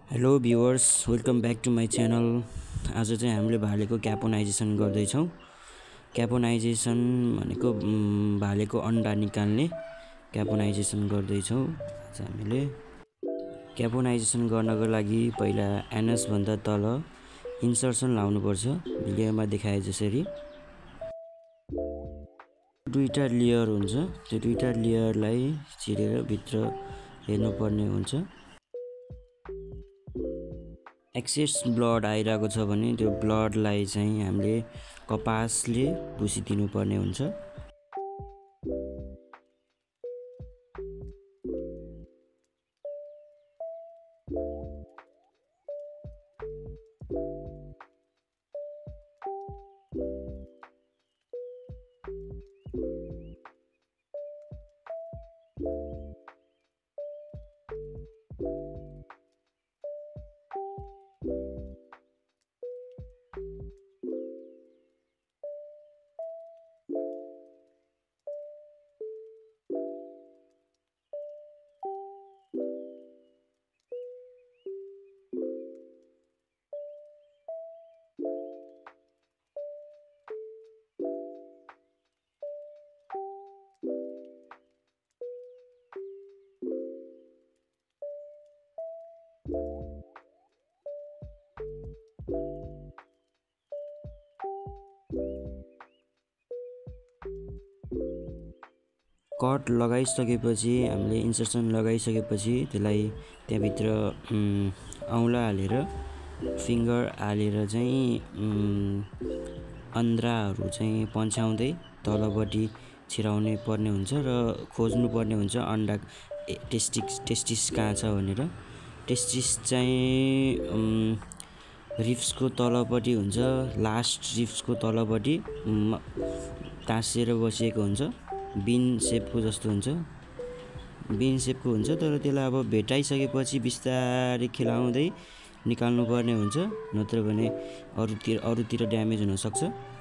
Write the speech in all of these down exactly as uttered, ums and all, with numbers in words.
Hello viewers, welcome back to my channel. आज चाहिँ हामीले भालेको क्यापोनाइजेसन गर्दैछौँ। क्यापोनाइजेसन भनेको उम्, भालेको अन्डा निकाल्ने क्यापोनाइजेसन गर्दैछौँ। आज हामीले क्यापोनाइजेसन गर्नको लागि पहिला एनसभन्दा तल इन्सर्सन लाउनुपर्छ। भिडियोमा देखाए जसरी दुईटा लेयर हुन्छ, त्यो दुईटा लेयरलाई चिरेर भित्र हेर्नुपर्ने हुन्छ। एक्सेस ब्लड आइरहेको छ भने त्यो ब्लडलाई चाहिँ हामीले कपासले पुसिदिनु पर्ने हुन्छ। कट लगाइसकेपछि हामीले इन्सर्सन लगाइसकेपछि त्यसलाई त्यहाँभित्र औँला हालेर फिङ्गर हालेर चाहिँ आन्द्राहरू चाहिँ पन्छ्याउँदै तलपट्टि छिराउने पर्ने हुन्छ र खोज्नु पर्ने हुन्छ अन्डा टेस्टिस टेस्टिस कहाँ छ भनेर। टेस्टिस चाहिँ रिफ्सको तलपट्टि हुन्छ, लास्ट रिफ्सको तलपट्टि तासिएर बसिएको हुन्छ। बिन सेपको जस्तो हुन्छ, बिन सेपको हुन्छ। तर त्यसलाई अब भेटाइसकेपछि बिस्तारै खेलाउँदै निकाल्नु पर्ने हुन्छ, नत्र भने अरूतिर अरूतिर ड्यामेज हुनसक्छ।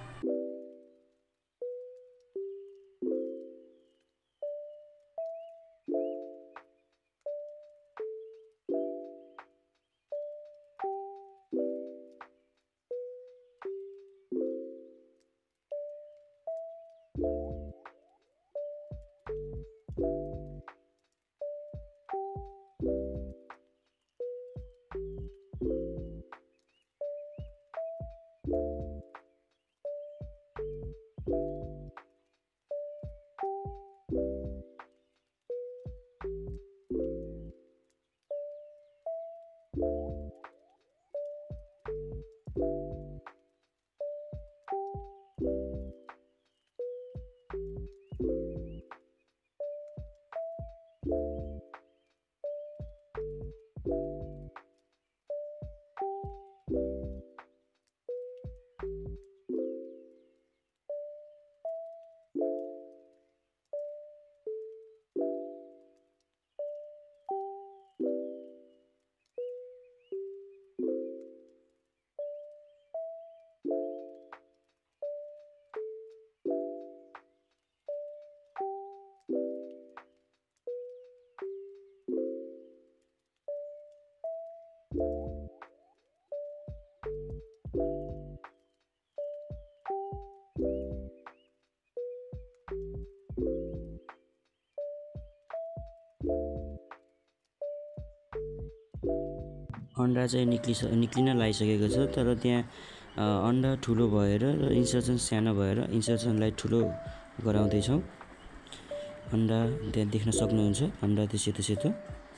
अन्डा चाहिँ निक्लिस निक्लिन लागिसकेको छ, तर त्यहाँ अन्डा ठुलो भएर र इन्सर्सन सानो भएर इन्सर्सनलाई ठुलो गराउँदैछौँ। अन्डा त्यहाँ देख्न सक्नुहुन्छ, अन्डा त्यो सेतो सेतो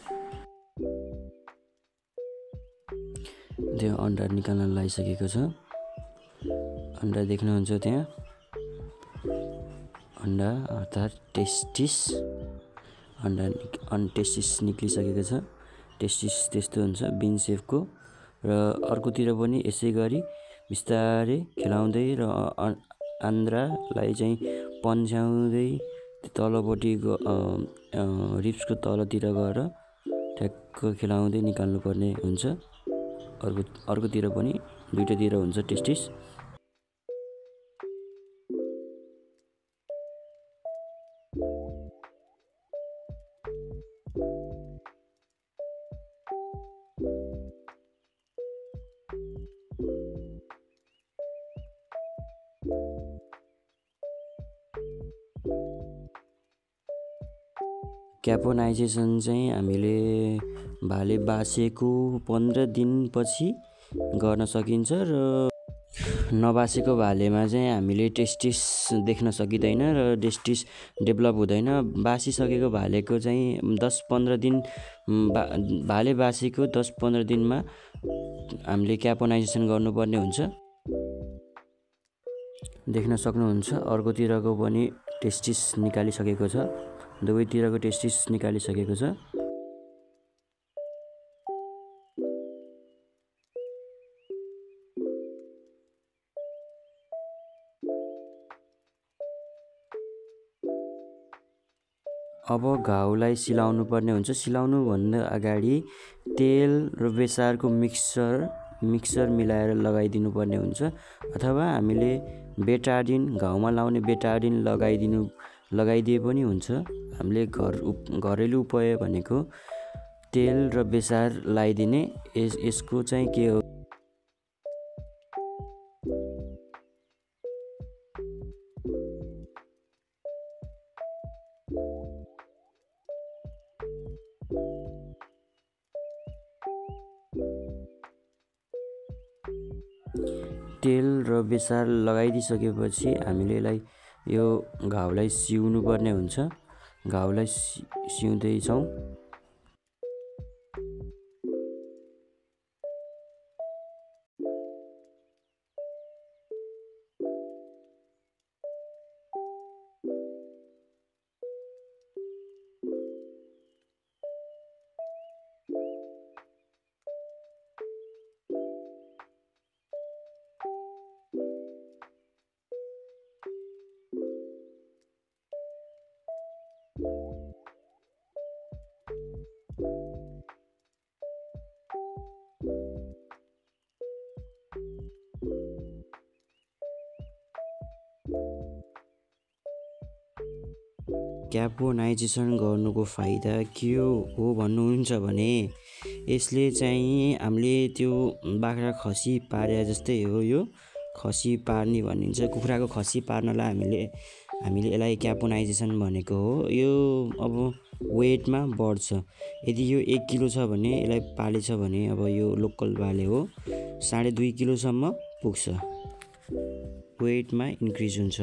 त्यो अन्डा निकाल्न लागिसकेको छ। अन्डा देख्नुहुन्छ त्यहाँ, अन्डा अर्थात् टेस्टिस अन्डा अन टेस्टिस निक्लिसकेको छ। टेस्टिस त्यस्तो हुन्छ बिन सेपको, र अर्कोतिर पनि यसै गरी बिस्तारै खेलाउँदै र आन्द्रालाई चाहिँ पन्छ्याउँदै तलपट्टि रिप्सको तलतिर गएर ठ्याक्क खेलाउँदै निकाल्नुपर्ने हुन्छ। अर्को अर्कोतिर पनि दुईटातिर हुन्छ टेस्टिस। क्यापोनाइजेसन चाहिँ हामीले भाले बासेको पन्ध्र दिनपछि गर्न सकिन्छ र नबासेको भालेमा चाहिँ हामीले टेस्टिस देख्न सकिँदैन र टेस्टिस डेभलप हुँदैन। बासिसकेको भालेको चाहिँ दस पन्ध्र दिन बा भाले बासेको दस पन्ध्र दिनमा हामीले क्यापोनाइजेसन गर्नुपर्ने हुन्छ। देख्न सक्नुहुन्छ अर्कोतिरको पनि टेस्टिस निकालिसकेको छ, दुवैतिरको टेस्टिस निकालिसकेको छ। अब घाउलाई सिलाउनु पर्ने हुन्छ। सिलाउनु भन्दा अगाडि तेल र बेसारको मिक्सर मिक्सर मिलाएर लगाइदिनु पर्ने हुन्छ, अथवा हामीले बेटाडिन घाउमा लाउने बेटाडिन लगाइदिनु लगाइदिए पनि हुन्छ। हामीले घर घरेलु उपाय भनेको तेल र बेसार लगाइदिने। यस यसको चाहिँ के हो, तेल र बेसार लगाइदिइसकेपछि हामीले यसलाई यो घाउलाई सिउनु पर्ने हुन्छ। घाउलाई सि सिउँदैछौँ। क्यापोनाइजेसन गर्नुको फाइदा के हो भन्नुहुन्छ भने यसले चाहिँ हामीले त्यो बाख्रा खसी पारे जस्तै हो। यो खसी पार्ने भनिन्छ, कुखुराको खसी पार्नलाई हामीले हामीले यसलाई क्यापोनाइजेसन भनेको हो। यो अब वेटमा बढ्छ। यदि यो एक किलो छ भने यसलाई पालेछ भने अब यो लोकल भाले हो साढे दुई किलोसम्म पुग्छ, वेटमा इन्क्रिज हुन्छ।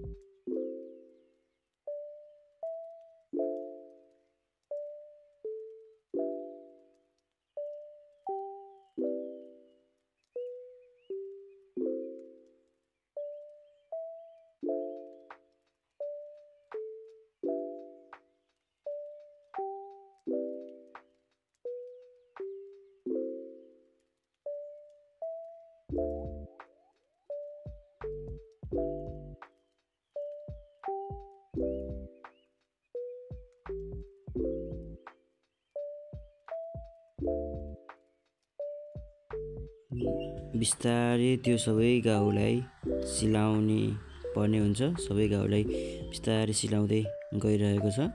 बिस्तारै त्यो सबै घाउलाई सिलाउने पर्ने हुन्छ। सबै घाउलाई बिस्तारै सिलाउँदै गइरहेको छ।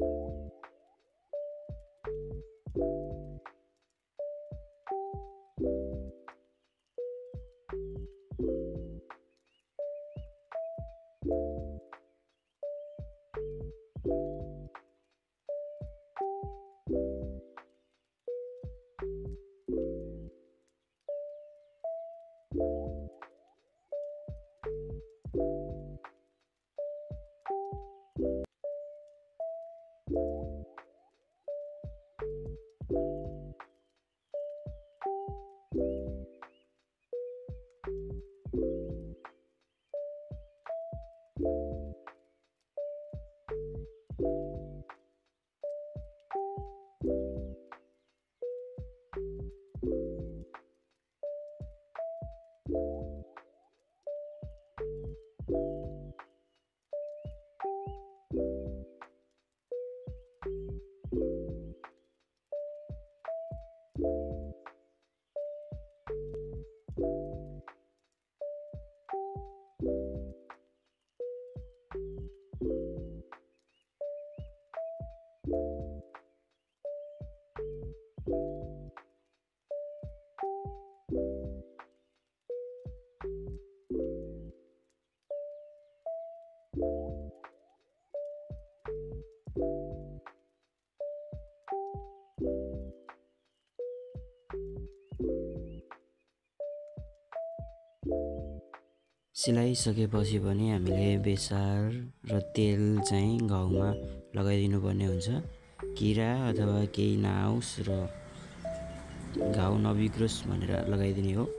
सिलाइसकेपछि पनि हामीले बेसार र तेल चाहिँ घाउमा लगाइदिनु पर्ने हुन्छ, किरा अथवा केही नआओस् र घाउ नबिग्रोस् भनेर लगाइदिने हो।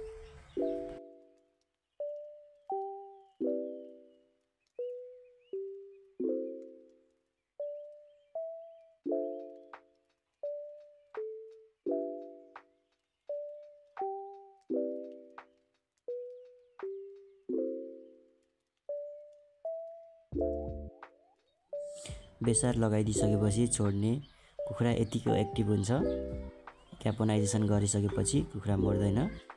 बेसार लगाइदिसकेपछि छोड्ने, कुखुरा यतिको एक्टिभ हुन्छ। क्यापोनाइजेसन गरिसकेपछि कुखुरा मर्दैन।